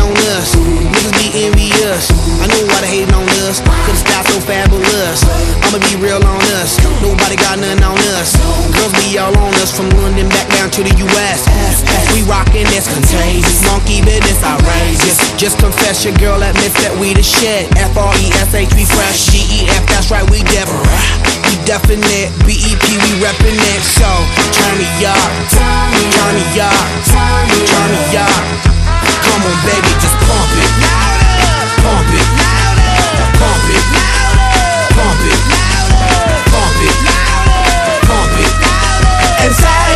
on us, niggas be envious. I know why they hating on us, cause the style so fabulous. I'ma be real on us, nobody got nothing on us. Girls be all on us, from London back down to the US. We rockin', that's contagious, monkey business outrageous. Just confess your girl admits that we the shit. F-R-E-S-H, we fresh. G-E-F, that's right, we different. We definite, B-E-P, we reppin' it. So, turn me up, turn me up, turn me up. Come on baby, just pump it, pump it, pump it, pump it, pump it, pump it. And say,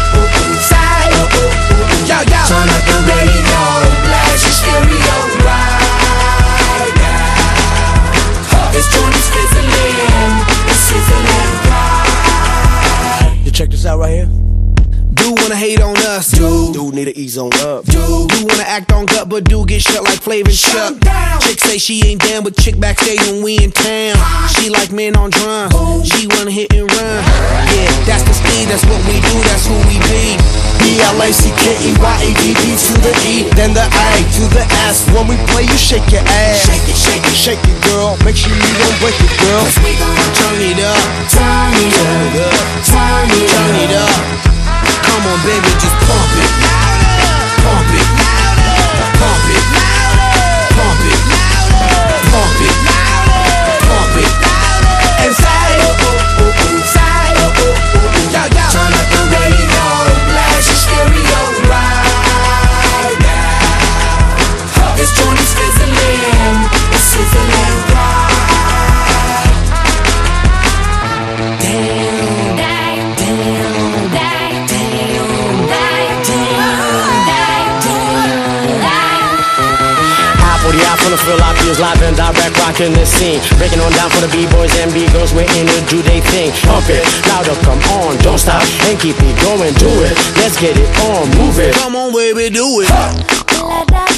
yo, yo. Turn up the radio, blast your stereo right now. This joint is sizzling, it's sizzling right. You check this out right here. Do wanna hate on us, Dude need to ease on up. Do wanna act on gut, but do get shut like Flavor Chuck. Chick say she ain't down, but chick backstage when we in town. She like men on drum, she wanna hit and run. Yeah, that's the speed, that's what we do, that's who we be. B-L-A-C-K-E-Y-A-D-D to the E, then the A to the S. When we play, you shake your ass. Shake it, shake it, shake it, girl. Make sure you don't break it, girl. Cause we gon' Turn it up, turn it up, turn it turn it up. Come on baby, just pump it, pump it, pump it, pump it, pump it, pump it. And say, yo, yo. Turn up the radio, blast your stereo right now. This joint is sizzling, it's sizzling right. Feel like feels live and direct, rocking the scene. Breaking on down for the B-boys and B-girls, we're in to do they thing. Pump it, louder, come on, don't stop, and keep it going, do it. Let's get it on, move it. Come on baby, do it.